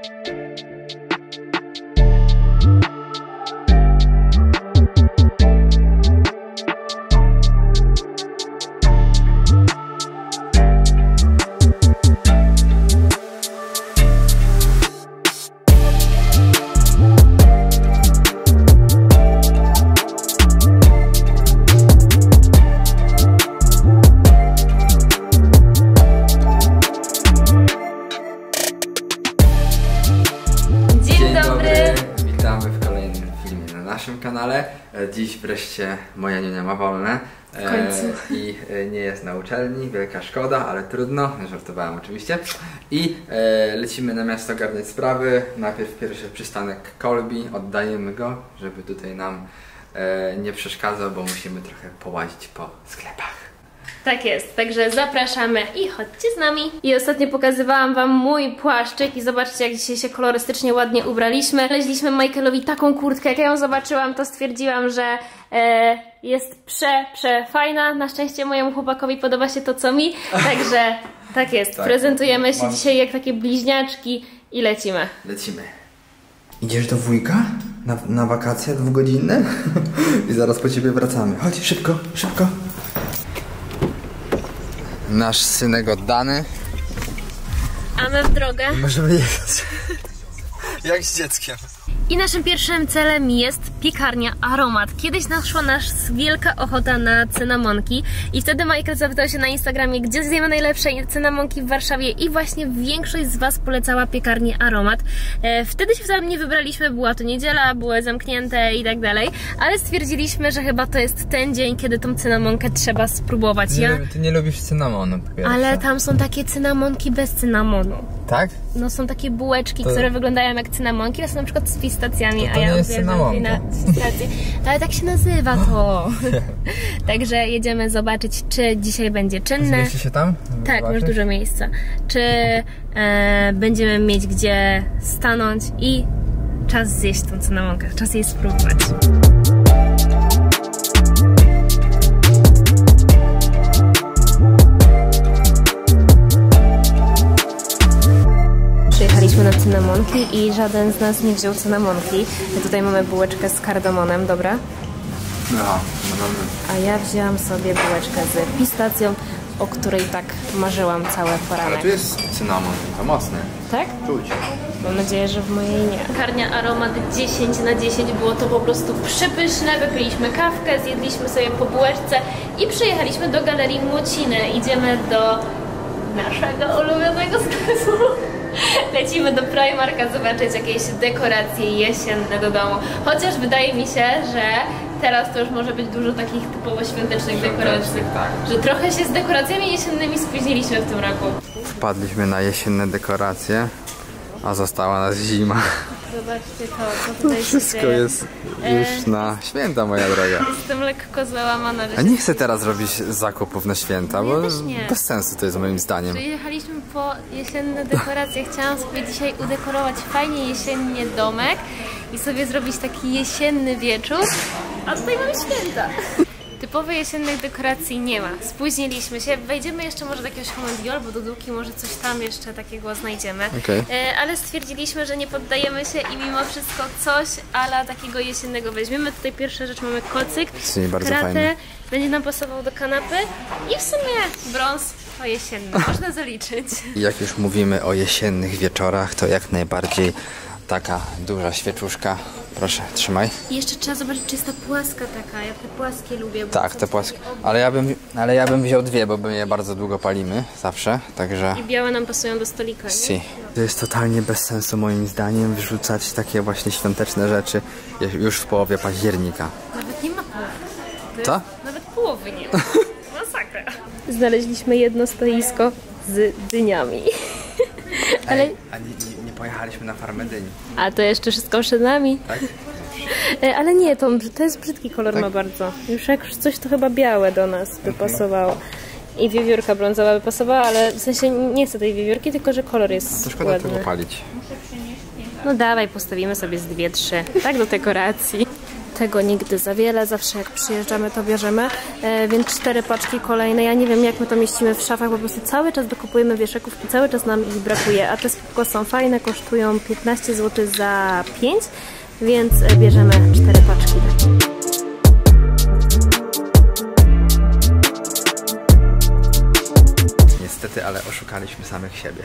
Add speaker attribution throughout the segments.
Speaker 1: Kanale. Dziś wreszcie moja niunia ma wolne i nie jest na uczelni, wielka szkoda, ale trudno, żartowałem oczywiście. I lecimy na miasto ogarniać sprawy. Najpierw pierwszy przystanek Colby, oddajemy go, żeby tutaj nam nie przeszkadzał, bo musimy trochę połazić po sklepach.
Speaker 2: Tak jest, także zapraszamy i chodźcie z nami. I ostatnio pokazywałam wam mój płaszczyk i zobaczcie, jak dzisiaj się kolorystycznie ładnie ubraliśmy. Znaleźliśmy Michaelowi taką kurtkę, jak ja ją zobaczyłam, to stwierdziłam, że jest fajna. Na szczęście mojemu chłopakowi podoba się to, co mi, także tak jest. Tak. Prezentujemy się dzisiaj jak takie bliźniaczki i lecimy.
Speaker 1: Lecimy. Idziesz do wujka? Na wakacje dwugodzinne? I zaraz po ciebie wracamy. Chodź, szybko, szybko. Nasz synek oddany.
Speaker 2: A my w drogę.
Speaker 1: Możemy jechać. Jak z dzieckiem.
Speaker 2: I naszym pierwszym celem jest piekarnia Aromat. Kiedyś naszła nas wielka ochota na cynamonki i wtedy Michael zapytał się na Instagramie, gdzie zjemy najlepsze cynamonki w Warszawie i właśnie większość z was polecała piekarnię Aromat. Wtedy się wcale nie wybraliśmy, była to niedziela, były zamknięte i tak dalej, ale stwierdziliśmy, że chyba to jest ten dzień, kiedy tą cynamonkę trzeba spróbować.
Speaker 1: Ty nie lubisz cynamonu.
Speaker 2: Ale tam są takie cynamonki bez cynamonu.
Speaker 1: Tak?
Speaker 2: No są takie bułeczki, które wyglądają jak cynamonki, ale są na przykład z pistacjami,
Speaker 1: to
Speaker 2: a ja
Speaker 1: jest cynamonka.
Speaker 2: Ale tak się nazywa to. Także jedziemy zobaczyć, czy dzisiaj będzie czynne.
Speaker 1: Zmieści się tam?
Speaker 2: Tak, masz dużo miejsca. Czy będziemy mieć gdzie stanąć i czas zjeść tą cynamonkę, czas jej spróbować. Przyjechaliśmy na cynamonki i żaden z nas nie wziął cynamonki. Tutaj mamy bułeczkę z kardamonem, dobra?
Speaker 1: No, mamy.
Speaker 2: A ja wzięłam sobie bułeczkę z pistacją, o której tak marzyłam całe poranek.
Speaker 1: Ale tu jest cynamon, to mocny.
Speaker 2: Tak?
Speaker 1: Czuć.
Speaker 2: Mam nadzieję, że w mojej nie. Piekarnia Aromat 10 na 10, było to po prostu przepyszne. Wypiliśmy kawkę, zjedliśmy sobie po bułeczce i przyjechaliśmy do Galerii Młociny. Idziemy do naszego ulubionego sklepu. Lecimy do Primarka zobaczyć jakieś dekoracje jesienne do domu. Chociaż wydaje mi się, że teraz to już może być dużo takich typowo świątecznych dekoracji.
Speaker 1: Tak.
Speaker 2: Że trochę się z dekoracjami jesiennymi spóźniliśmy w tym roku.
Speaker 1: Wpadliśmy na jesienne dekoracje, a została nas zima.
Speaker 2: Zobaczcie to, co tutaj
Speaker 1: wszystko
Speaker 2: się dzieje.
Speaker 1: Jest już na święta, moja droga.
Speaker 2: Jestem lekko załamana.
Speaker 1: A nie chcę teraz robić zakupów na święta, bo
Speaker 2: nie.
Speaker 1: bez sensu to jest moim zdaniem.
Speaker 2: Przyjechaliśmy po jesienne dekoracje. Chciałam sobie dzisiaj udekorować fajnie jesiennie domek i sobie zrobić taki jesienny wieczór, a tutaj mamy święta. Typowej jesiennych dekoracji nie ma. Spóźniliśmy się. Wejdziemy jeszcze może do jakiegoś Home & Dior, bo do Dłuki może coś tam jeszcze takiego znajdziemy.
Speaker 1: Okay.
Speaker 2: Ale stwierdziliśmy, że nie poddajemy się i mimo wszystko coś ala takiego jesiennego weźmiemy. Tutaj pierwsza rzecz mamy kocyk, kratę, będzie nam pasował do kanapy i w sumie brąz to jesienny. Można zaliczyć.
Speaker 1: Jak już mówimy o jesiennych wieczorach, to jak najbardziej taka duża świeczuszka. Proszę, trzymaj.
Speaker 2: I jeszcze trzeba zobaczyć, czy jest ta płaska taka. Ja te płaskie lubię.
Speaker 1: Tak, te płaskie. Ale ja bym wziął dwie, bo my je bardzo długo palimy. Zawsze, także...
Speaker 2: I białe nam pasują do stolika, nie?
Speaker 1: Si. To jest totalnie bez sensu moim zdaniem wyrzucać takie właśnie świąteczne rzeczy już w połowie października.
Speaker 2: Nawet nie ma połowy.
Speaker 1: Co?
Speaker 2: Nawet połowy nie ma. Masakra. Znaleźliśmy jedno stoisko z dyniami. Ale...
Speaker 1: A nie pojechaliśmy na farmę dyni.
Speaker 2: A to jeszcze wszystko przed nami.
Speaker 1: Tak?
Speaker 2: Ale nie, to jest brzydki kolor, tak? Ma bardzo. Już jak coś to chyba białe do nas by pasowało. I wiewiórka brązowa by pasowała, ale w sensie nie chcę tej wiewiórki, tylko że kolor jest
Speaker 1: to szkoda
Speaker 2: ładny.
Speaker 1: tego palić.
Speaker 2: No dawaj, postawimy sobie z 2-3. Tak do dekoracji. tego nigdy za wiele, zawsze jak przyjeżdżamy to bierzemy, więc 4 paczki kolejne. Ja nie wiem jak my to mieścimy w szafach, po prostu cały czas dokupujemy wieszaków i cały czas nam ich brakuje, a te spoko są fajne, kosztują 15 zł za 5, więc bierzemy 4 paczki.
Speaker 1: Niestety, ale oszukaliśmy samych siebie.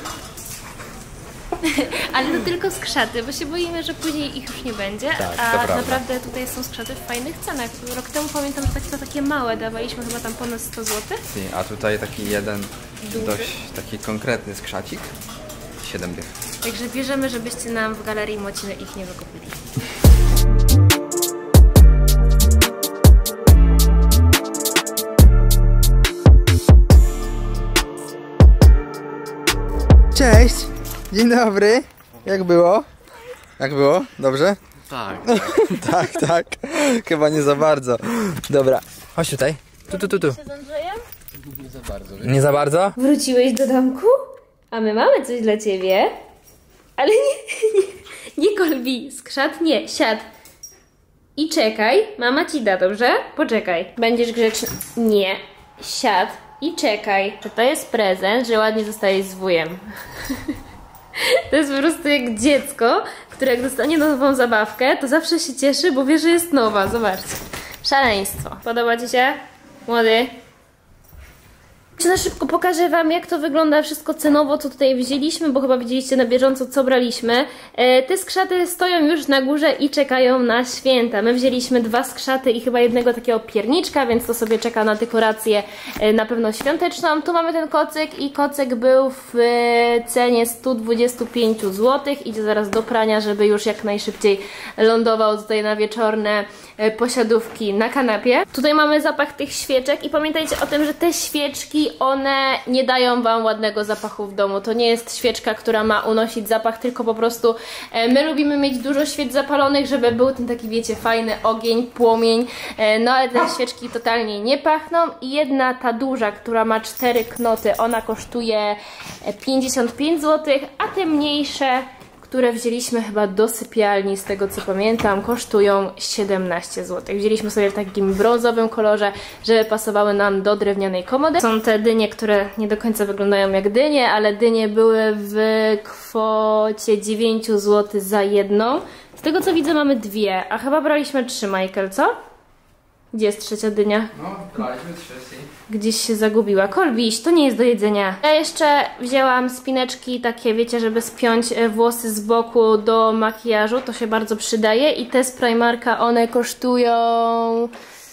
Speaker 2: Ale to tylko skrzaty, bo się boimy, że później ich już nie będzie,
Speaker 1: tak,
Speaker 2: a naprawdę tutaj są skrzaty w fajnych cenach. Rok temu pamiętam, że takie małe dawaliśmy chyba tam ponad 100 zł.
Speaker 1: A tutaj taki jeden dość taki konkretny skrzacik, 7 dych.
Speaker 2: Także bierzemy, żebyście nam w Galerii Młociny ich nie wykupili.
Speaker 1: Cześć! Dzień dobry! Jak było? Jak było? Dobrze?
Speaker 3: Tak.
Speaker 1: Tak, tak. Chyba nie za bardzo. Dobra, chodź tutaj. Tu.
Speaker 2: Z Andrzejem?
Speaker 3: Nie za bardzo.
Speaker 1: Nie za bardzo?
Speaker 2: Wróciłeś do domku? A my mamy coś dla ciebie. Ale nie Kolbi, skrzat nie, siad. I czekaj, mama ci da, dobrze? Poczekaj. Będziesz grzeczny. Nie, siad i czekaj. To jest prezent, że ładnie zostajesz z wujem. To jest po prostu jak dziecko, które jak dostanie nową zabawkę, to zawsze się cieszy, bo wie, że jest nowa. Zobaczcie. Szaleństwo. Podoba ci się? Młody? Na szybko pokażę wam, jak to wygląda wszystko cenowo, co tutaj wzięliśmy, bo chyba widzieliście na bieżąco, co braliśmy. Te skrzaty stoją już na górze i czekają na święta. My wzięliśmy 2 skrzaty i chyba jednego takiego pierniczka, więc to sobie czeka na dekorację na pewno świąteczną. Tu mamy ten kocyk i kocyk był w cenie 125 zł. Idzie zaraz do prania, żeby już jak najszybciej lądował tutaj na wieczorne posiadówki na kanapie. Tutaj mamy zapach tych świeczek i pamiętajcie o tym, że te świeczki, one nie dają wam ładnego zapachu w domu. To nie jest świeczka, która ma unosić zapach, tylko po prostu my lubimy mieć dużo świec zapalonych, żeby był ten taki, wiecie, fajny ogień, płomień. No ale te świeczki totalnie nie pachną. I jedna, ta duża, która ma 4 knoty, ona kosztuje 55 zł, a te mniejsze, które wzięliśmy chyba do sypialni, z tego co pamiętam, kosztują 17 zł. Wzięliśmy sobie w takim brązowym kolorze, żeby pasowały nam do drewnianej komody. Są te dynie, które nie do końca wyglądają jak dynie, ale dynie były w kwocie 9 zł za jedną. Z tego co widzę mamy 2, a chyba braliśmy 3, Michael, co? Gdzie jest trzecia dynia?
Speaker 1: No, braliśmy 3.
Speaker 2: Gdzieś się zagubiła. Kolbiś, to nie jest do jedzenia. Ja jeszcze wzięłam spineczki takie, wiecie, żeby spiąć włosy z boku do makijażu. To się bardzo przydaje. I te z Primarka, one kosztują...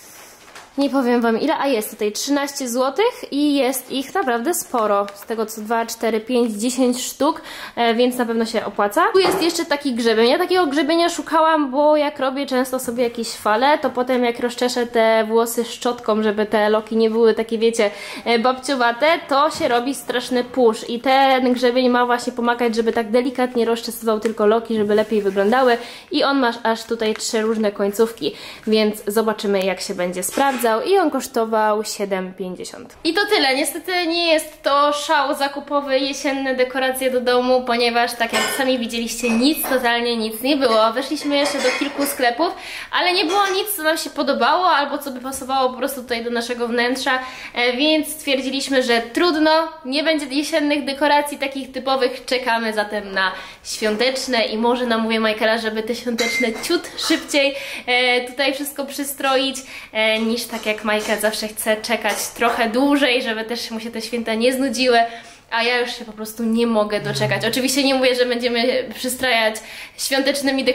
Speaker 2: Nie powiem wam ile, a jest tutaj 13 zł i jest ich naprawdę sporo. Z tego co 2, 4, 5, 10 sztuk, więc na pewno się opłaca. Tu jest jeszcze taki grzebień. Ja takiego grzebienia szukałam, bo jak robię często sobie jakieś fale, to potem jak rozczeszę te włosy szczotką, żeby te loki nie były takie, wiecie, babciowate, to się robi straszny pusz. I ten grzebień ma właśnie pomagać, żeby tak delikatnie rozczesywał tylko loki, żeby lepiej wyglądały. I on ma aż tutaj 3 różne końcówki, więc zobaczymy jak się będzie sprawdzał. I on kosztował 7,50. I to tyle. Niestety nie jest to szał zakupowy, jesienne dekoracje do domu, ponieważ tak jak sami widzieliście, totalnie nic nie było. Weszliśmy jeszcze do kilku sklepów, ale nie było nic, co nam się podobało, albo co by pasowało po prostu tutaj do naszego wnętrza, więc stwierdziliśmy, że trudno, nie będzie jesiennych dekoracji takich typowych, czekamy zatem na świąteczne i może namówię Michaela, żeby te świąteczne ciut szybciej tutaj wszystko przystroić, niż tak jak Michael zawsze chce czekać trochę dłużej, żeby też mu się te święta nie znudziły, a ja już się po prostu nie mogę doczekać. Oczywiście nie mówię, że będziemy przystrajać świątecznymi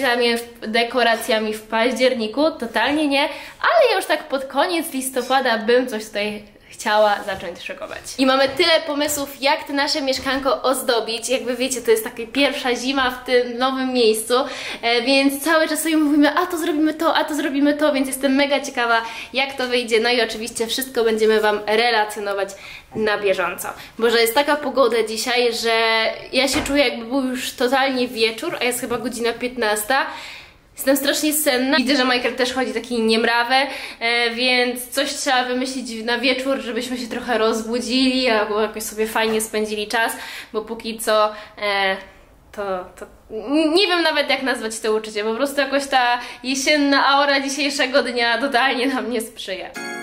Speaker 2: dekoracjami w październiku, totalnie nie, ale ja już tak pod koniec listopada bym coś tutaj chciała zacząć szykować. I mamy tyle pomysłów, jak to nasze mieszkanko ozdobić. Jakby wiecie, to jest taka pierwsza zima w tym nowym miejscu, więc cały czas sobie mówimy, a to zrobimy to, więc jestem mega ciekawa, jak to wyjdzie. No i oczywiście wszystko będziemy wam relacjonować na bieżąco. Bo że jest taka pogoda dzisiaj, że ja się czuję, jakby był już totalnie wieczór, a jest chyba godzina 15. Jestem strasznie senna. Widzę, że Michael też chodzi taki niemrawy, więc coś trzeba wymyślić na wieczór, żebyśmy się trochę rozbudzili albo jakoś sobie fajnie spędzili czas, bo póki co nie wiem nawet jak nazwać to uczucie, po prostu jakoś ta jesienna aura dzisiejszego dnia totalnie nam nie sprzyja.